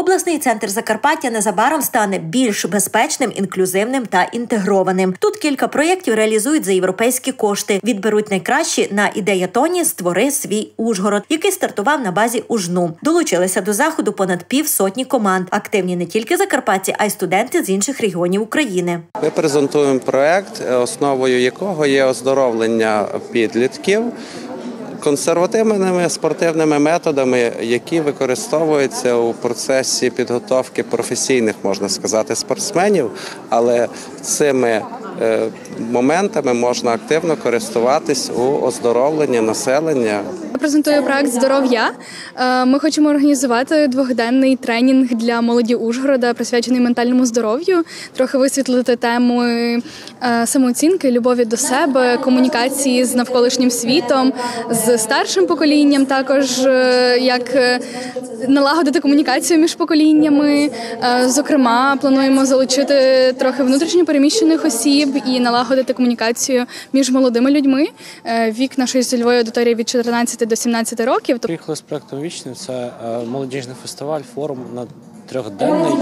Обласний центр Закарпаття незабаром стане більш безпечним, інклюзивним та інтегрованим. Тут кілька проєктів реалізують за європейські кошти. Відберуть найкращі на ідеятоні «Створи свій Ужгород», який стартував на базі УЖНУ. Долучилися до заходу понад півсотні команд. Активні не тільки закарпатці, а й студенти з інших регіонів України. Ми презентуємо проєкт, основою якого є оздоровлення підлітків консервативними спортивними методами, які використовуються у процесі підготовки професійних, можна сказати, спортсменів, але цими моментами можна активно користуватись у оздоровленні населення. Я презентую проект «Здоров-я». Ми хочемо організувати двогоденний тренінг для молоді Ужгорода, присвячений ментальному здоров'ю, трохи висвітлити тему самооцінки, любові до себе, комунікації з навколишнім світом, з старшим поколінням, також як налагодити комунікацію між поколіннями. Зокрема, плануємо залучити трохи внутрішньо переміщених осіб і налагодити комунікацію між молодими людьми. Вік нашої цільової аудиторії від 14 до 17 років. Приїхали з проєктом «Вічний». Це молодіжний фестиваль, форум на трьохденний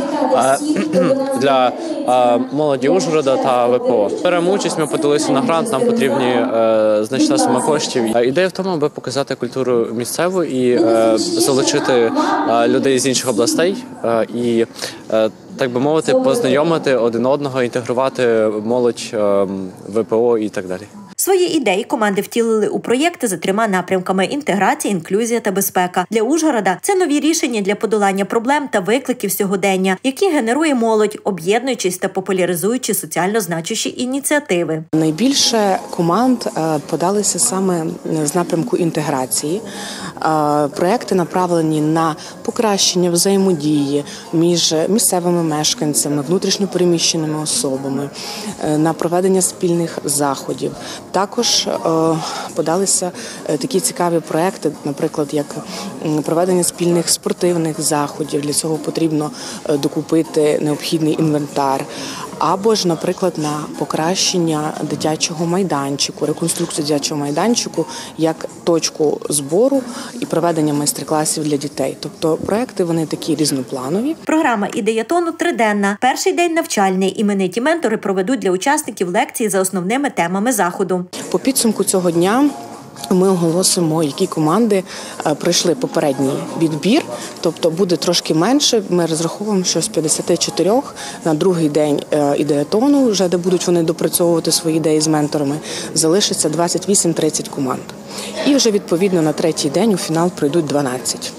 для молоді Ужгорода та ВПО. Беремо участь, ми подалися на грант, нам потрібні значна сума коштів. Ідея в тому, аби показати культуру місцеву і залучити людей з інших областей і, так би мовити, познайомити один одного, інтегрувати молодь, ВПО і так далі. Свої ідеї команди втілили у проєкти за 3 напрямками – інтеграція, інклюзія та безпека. Для Ужгорода – це нові рішення для подолання проблем та викликів сьогодення, які генерує молодь, об'єднуючись та популяризуючи соціально значущі ініціативи. Найбільше команд подалися саме з напрямку інтеграції. Проєкти направлені на покращення взаємодії між місцевими мешканцями, внутрішньо переміщеними особами, на проведення спільних заходів. Також подалися такі цікаві проекти, наприклад, як проведення спільних спортивних заходів. Для цього потрібно докупити необхідний інвентар. Або ж, наприклад, на покращення дитячого майданчику, реконструкцію дитячого майданчику як точку збору і проведення майстер-класів для дітей. Тобто проекти, вони такі різнопланові. Програма ідеятону триденна. Перший день навчальний. Імениті ментори проведуть для учасників лекції за основними темами заходу. По підсумку цього дня ми оголосимо, які команди пройшли попередній відбір, тобто буде трошки менше. Ми розраховуємо, що з 54 на другий день ідеятону, вже де будуть вони допрацьовувати свої ідеї з менторами, залишиться 28-30 команд. І вже відповідно на третій день у фінал прийдуть 12.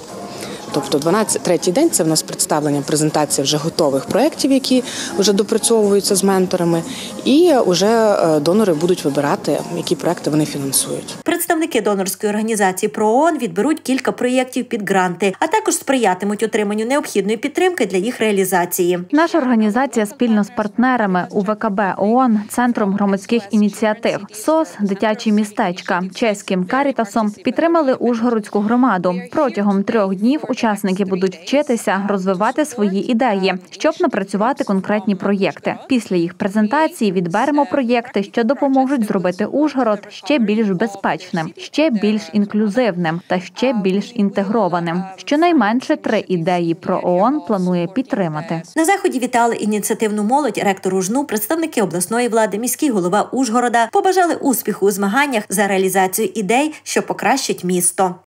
Тобто третій день – це в нас представлення, презентація вже готових проєктів, які вже допрацьовуються з менторами, і вже донори будуть вибирати, які проєкти вони фінансують. Представники донорської організації ПРООН відберуть кілька проєктів під гранти, а також сприятимуть отриманню необхідної підтримки для їх реалізації. Наша організація спільно з партнерами УВКБ ООН, Центром громадських ініціатив, СОС, дитячі містечка, чеським Карітасом підтримали Ужгородську громаду. Протягом 3 днів учасники будуть вчитися розвивати свої ідеї, щоб напрацювати конкретні проєкти. Після їх презентації відберемо проєкти, що допоможуть зробити Ужгород ще більш безпечним, ще більш інклюзивним та ще більш інтегрованим. Щонайменше 3 ідеї ПРООН планує підтримати. На заході вітали ініціативну молодь, ректор УЖНУ, представники обласної влади, міський голова Ужгорода, побажали успіху у змаганнях за реалізацію ідей, що покращать місто.